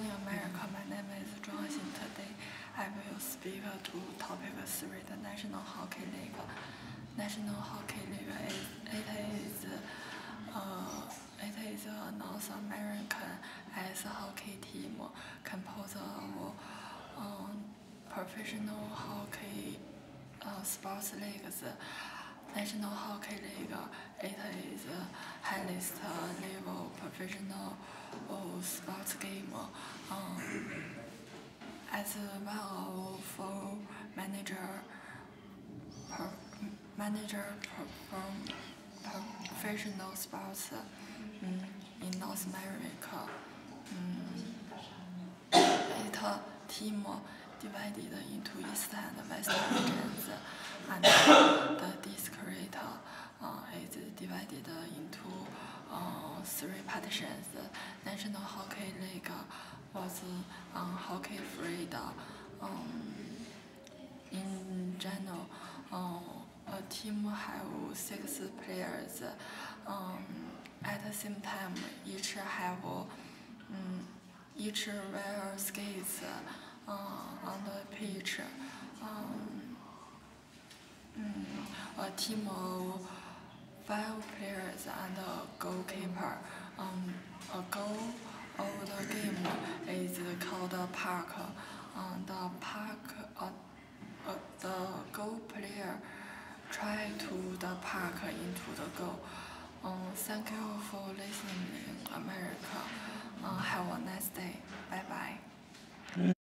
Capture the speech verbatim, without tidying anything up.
morning, America. My name is Zhuang Xin. Today, I will speak to topic three, the National Hockey League. National Hockey League is it is uh, it is a North American ice hockey team composed of um, professional hockey uh, sports leagues. National Hockey League, it is the highest level professional uh, sports game. Um, as well for manager, per, manager perform professional sports um, in North America. Um, it team divided into East and West regions, and the district uh, is divided into uh, three partitions. National Hockey League was um, hockey freed. Um, in general, um, a team have six players. Um, at the same time, each have um, each wear skates uh, on the pitch. Um, mm, a team of five players and a goalkeeper. Um, a goal of the game is called a puck. Um, the puck, uh, uh, the goal player try to the puck into the goal. Um, thank you for listening, America. Uh, have a nice day. Bye bye.